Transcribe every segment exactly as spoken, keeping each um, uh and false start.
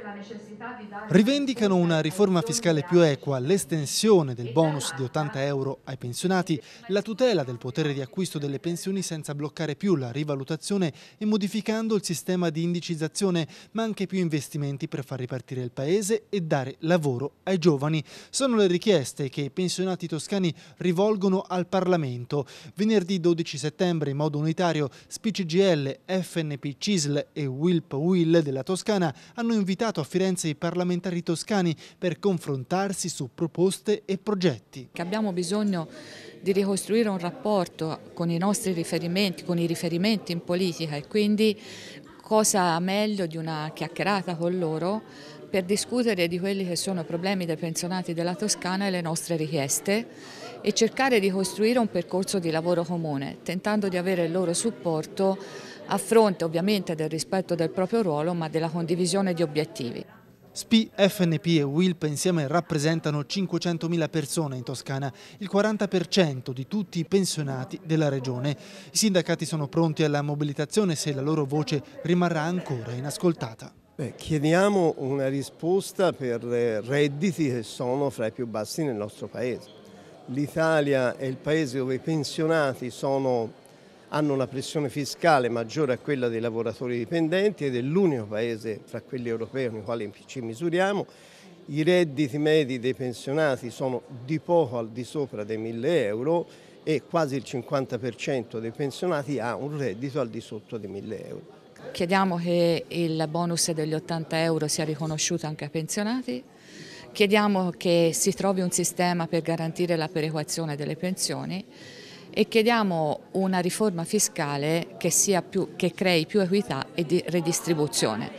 Rivendicano una riforma fiscale più equa, l'estensione del bonus di ottanta euro ai pensionati, la tutela del potere di acquisto delle pensioni senza bloccare più la rivalutazione e modificando il sistema di indicizzazione, ma anche più investimenti per far ripartire il paese e dare lavoro ai giovani. Sono le richieste che i pensionati toscani rivolgono al Parlamento. Venerdì dodici settembre in modo unitario S P C G L, F N P C I S L e W I L P U I L della Toscana hanno invitato a Firenze i parlamentari toscani per confrontarsi su proposte e progetti. Che abbiamo bisogno di ricostruire un rapporto con i nostri riferimenti, con i riferimenti in politica e quindi cosa meglio di una chiacchierata con loro per discutere di quelli che sono i problemi dei pensionati della Toscana e le nostre richieste e cercare di costruire un percorso di lavoro comune, tentando di avere il loro supporto a fronte ovviamente del rispetto del proprio ruolo ma della condivisione di obiettivi. S P I, F N P e W I L P insieme rappresentano cinquecentomila persone in Toscana, il quaranta per cento di tutti i pensionati della regione. I sindacati sono pronti alla mobilitazione se la loro voce rimarrà ancora inascoltata. Beh, chiediamo una risposta per redditi che sono fra i più bassi nel nostro paese. L'Italia è il paese dove i pensionati sono hanno una pressione fiscale maggiore a quella dei lavoratori dipendenti ed è l'unico paese fra quelli europei nei quali ci misuriamo. I redditi medi dei pensionati sono di poco al di sopra dei mille euro e quasi il cinquanta per cento dei pensionati ha un reddito al di sotto dei mille euro. Chiediamo che il bonus degli ottanta euro sia riconosciuto anche ai pensionati. Chiediamo che si trovi un sistema per garantire la perequazione delle pensioni e chiediamo una riforma fiscale che, sia più, che crei più equità e di redistribuzione.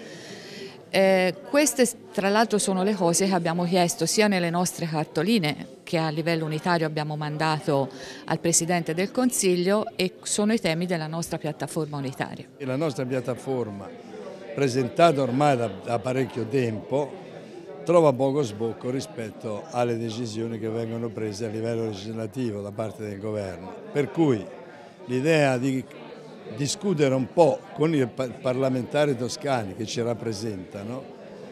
Eh, queste tra l'altro sono le cose che abbiamo chiesto sia nelle nostre cartoline che a livello unitario abbiamo mandato al Presidente del Consiglio e sono i temi della nostra piattaforma unitaria. La nostra piattaforma, presentata ormai da, da parecchio tempo, trova poco sbocco rispetto alle decisioni che vengono prese a livello legislativo da parte del governo. Per cui l'idea di discutere un po' con i parlamentari toscani che ci rappresentano,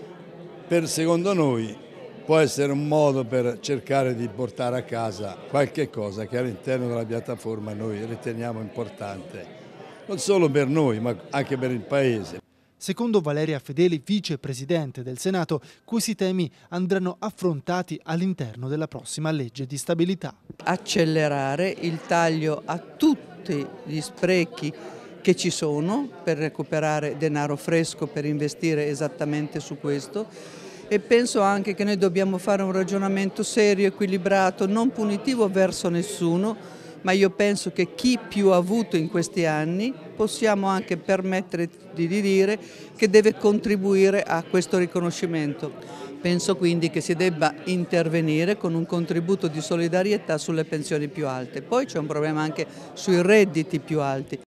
per secondo noi può essere un modo per cercare di portare a casa qualche cosa che all'interno della piattaforma noi riteniamo importante, non solo per noi ma anche per il Paese. Secondo Valeria Fedeli, vicepresidente del Senato, questi temi andranno affrontati all'interno della prossima legge di stabilità. Accelerare il taglio a tutti gli sprechi che ci sono per recuperare denaro fresco per investire esattamente su questo e penso anche che noi dobbiamo fare un ragionamento serio, equilibrato, non punitivo verso nessuno, ma io penso che chi più ha avuto in questi anni possiamo anche permettere di dire che deve contribuire a questo riconoscimento. Penso quindi che si debba intervenire con un contributo di solidarietà sulle pensioni più alte. Poi c'è un problema anche sui redditi più alti.